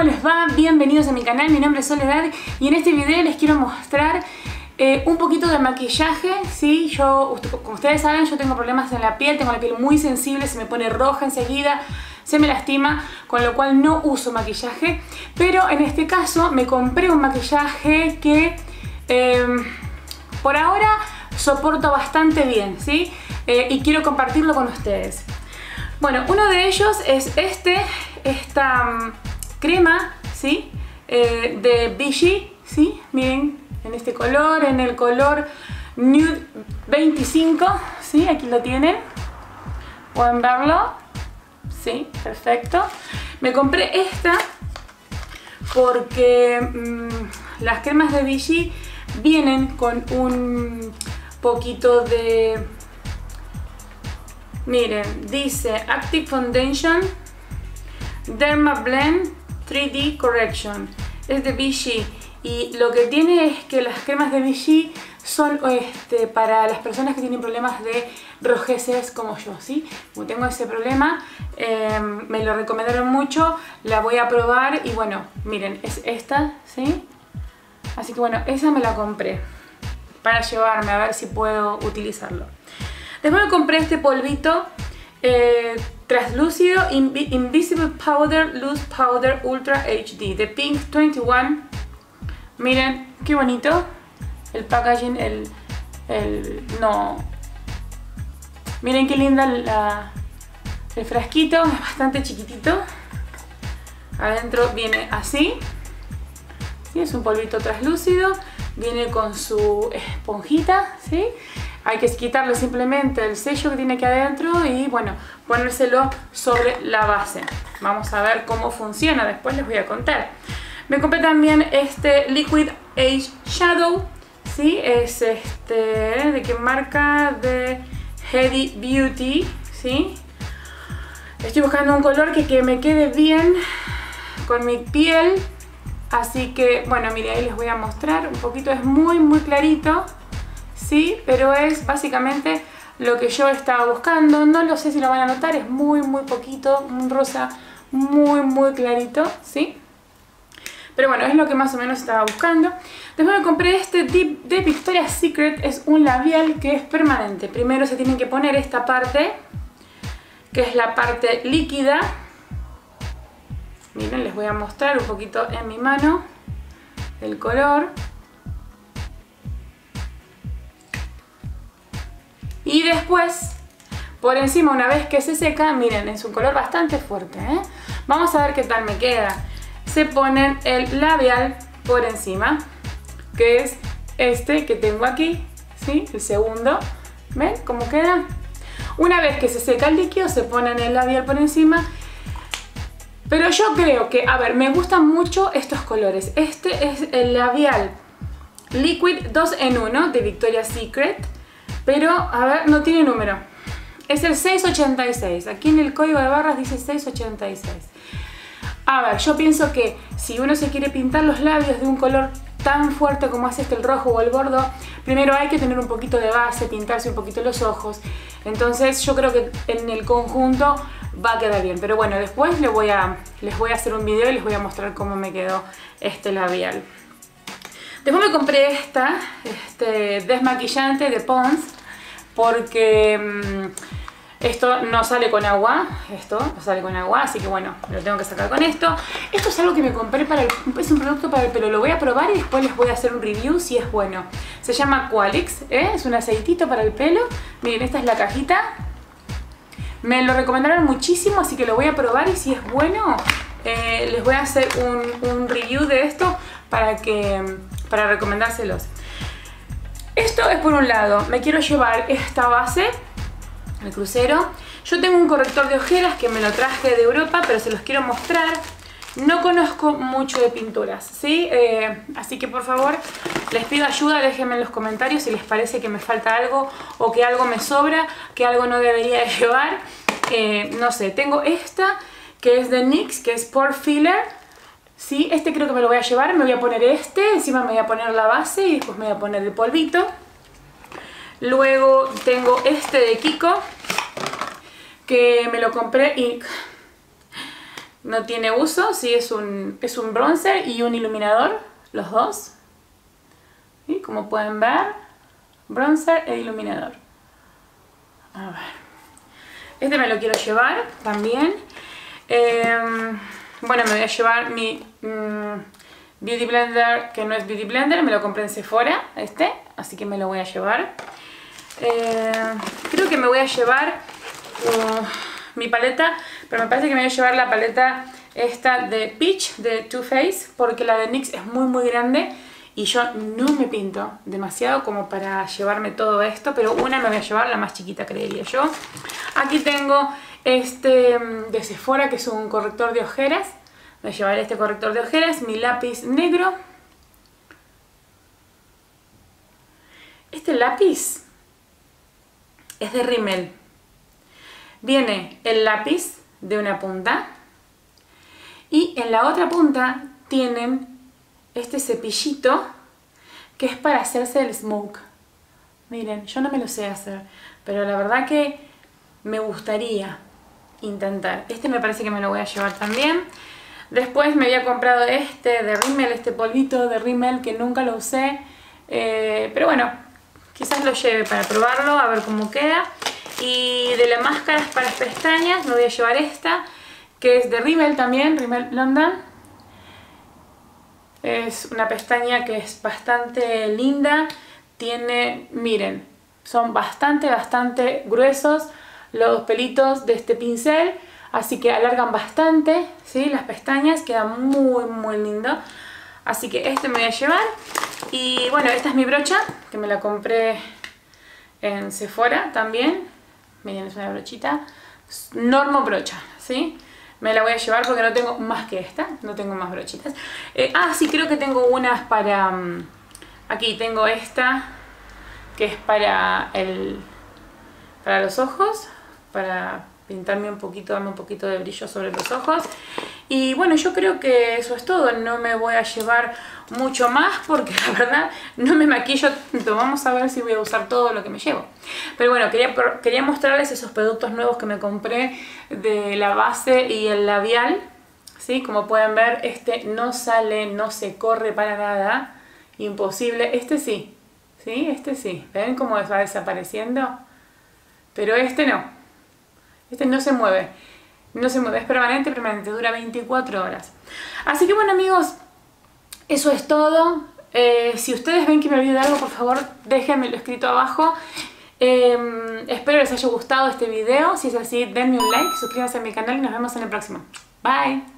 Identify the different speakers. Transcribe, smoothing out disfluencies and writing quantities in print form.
Speaker 1: les va? Bienvenidos a mi canal, mi nombre es Soledad y en este video les quiero mostrar un poquito de maquillaje. ¿Sí? Como ustedes saben, yo tengo problemas en la piel, tengo la piel muy sensible, se me pone roja enseguida, se me lastima, con lo cual no uso maquillaje. Pero en este caso me compré un maquillaje que por ahora soporto bastante bien, ¿sí? Y quiero compartirlo con ustedes. Bueno, uno de ellos es esta crema, ¿sí? De Vichy, ¿sí? Miren, en este color, en el color Nude 25, ¿sí? Aquí lo tienen, pueden verlo, ¿sí? Perfecto. Me compré esta porque las cremas de Vichy vienen con un poquito de... Miren, dice Active Foundation Derma Blend 3D Correction. Es de Vichy y lo que tiene es que las cremas de Vichy son para las personas que tienen problemas de rojeces como yo, ¿sí? Como tengo ese problema, me lo recomendaron mucho, la voy a probar y bueno, miren, es esta, ¿sí? Así que bueno, esa me la compré para llevarme a ver si puedo utilizarlo. Después me compré este polvito translúcido Invisible Powder Loose Powder Ultra HD de Pink 21. Miren qué bonito el packaging, miren qué linda el frasquito, es bastante chiquitito. Adentro viene así, ¿sí? Es un polvito translúcido, viene con su esponjita, ¿sí? Hay que quitarle simplemente el sello que tiene aquí adentro y bueno, ponérselo sobre la base. Vamos a ver cómo funciona, después les voy a contar. Me compré también este Liquid Age Shadow, ¿sí? Es ¿de qué marca? De Heady Beauty, ¿sí? Estoy buscando un color que me quede bien con mi piel. Así que, bueno, mire, ahí les voy a mostrar un poquito, es muy clarito. Sí, pero es básicamente lo que yo estaba buscando. No lo sé si lo van a notar, es muy poquito, un rosa muy clarito, ¿sí? Pero bueno, es lo que más o menos estaba buscando. Después me compré este de Victoria's Secret, es un labial que es permanente. Primero se tienen que poner esta parte, que es la parte líquida. Miren, les voy a mostrar un poquito en mi mano el color. Y después, por encima, una vez que se seca, miren, es un color bastante fuerte, ¿eh? Vamos a ver qué tal me queda. Se ponen el labial por encima, que es este que tengo aquí, ¿sí? El segundo. ¿Ven cómo queda? Una vez que se seca el líquido, se ponen el labial por encima. Pero yo creo que, a ver, me gustan mucho estos colores. Este es el labial Liquid 2 en 1 de Victoria's Secret. Pero, a ver, no tiene número. Es el 686. Aquí en el código de barras dice 686. A ver, yo pienso que si uno se quiere pintar los labios de un color tan fuerte como es el rojo o el bordo, primero hay que tener un poquito de base, pintarse un poquito los ojos. Entonces yo creo que en el conjunto va a quedar bien. Pero bueno, después les voy a hacer un video y les voy a mostrar cómo me quedó este labial. Después me compré este desmaquillante de Pond's porque esto no sale con agua, así que bueno, lo tengo que sacar con esto. Esto es algo que me compré es un producto para el pelo, lo voy a probar y después les voy a hacer un review si es bueno. Se llama Qualix, es un aceitito para el pelo. Miren, esta es la cajita. Me lo recomendaron muchísimo, así que lo voy a probar y si es bueno, les voy a hacer un review de esto para recomendárselos. Esto es por un lado, me quiero llevar esta base, el crucero. Yo tengo un corrector de ojeras que me lo traje de Europa, pero se los quiero mostrar. No conozco mucho de pinturas, ¿sí? Así que por favor, les pido ayuda, déjenme en los comentarios si les parece que me falta algo o que algo me sobra, que algo no debería de llevar. No sé, tengo esta que es de NYX, que es Pore Filler. Sí, este creo que me lo voy a llevar, me voy a poner encima me voy a poner la base y después me voy a poner el polvito. Luego tengo este de Kiko, que me lo compré y no tiene uso, sí, es un bronzer y un iluminador, los dos. ¿Sí? Como pueden ver, bronzer e iluminador. A ver. Este me lo quiero llevar también. Bueno, me voy a llevar mi Beauty Blender, que no es Beauty Blender, me lo compré en Sephora, así que me lo voy a llevar. Creo que me voy a llevar mi paleta, pero me parece que me voy a llevar la paleta esta de Peach de Too Faced, porque la de NYX es muy grande y yo no me pinto demasiado como para llevarme todo esto, pero una me voy a llevar, la más chiquita creería yo. Aquí tengo este de Sephora, que es un corrector de ojeras. Voy a llevar este corrector de ojeras, mi lápiz negro. Este lápiz es de Rimmel. Viene el lápiz de una punta y en la otra punta tienen este cepillito que es para hacerse el smoke. Miren, yo no me lo sé hacer, pero la verdad que me gustaría intentar. Este me parece que me lo voy a llevar también. Después me había comprado este de Rimmel, este polvito de Rimmel que nunca lo usé, pero bueno, quizás lo lleve para probarlo, a ver cómo queda. Y de las máscaras para pestañas me voy a llevar esta, que es de Rimmel también, Rimmel London. Es una pestaña que es bastante linda. Tiene, miren, son bastante gruesos los pelitos de este pincel, así que alargan bastante, ¿sí? Las pestañas, quedan muy lindo. Así que este me voy a llevar. Y bueno, esta es mi brocha, que me la compré en Sephora también. Miren, es una brochita Normo brocha, ¿sí? Me la voy a llevar porque no tengo más que esta, no tengo más brochitas. Sí, creo que tengo unas para... aquí tengo esta, que es para los ojos, para pintarme un poquito, darme un poquito de brillo sobre los ojos. Y bueno, yo creo que eso es todo. No me voy a llevar mucho más porque la verdad no me maquillo tanto. Vamos a ver si voy a usar todo lo que me llevo. Pero bueno, quería mostrarles esos productos nuevos que me compré de la base y el labial, ¿sí? Como pueden ver, este no sale, no se corre para nada. Imposible. Este sí, ¿sí? Este sí. ¿Ven cómo va desapareciendo? Pero este no. Este no se mueve. No se mueve, es permanente, dura 24 horas. Así que bueno, amigos, eso es todo. Si ustedes ven que me olvidé de algo, por favor, déjenmelo escrito abajo. Espero les haya gustado este video. Si es así, denme un like, suscríbanse a mi canal y nos vemos en el próximo. Bye.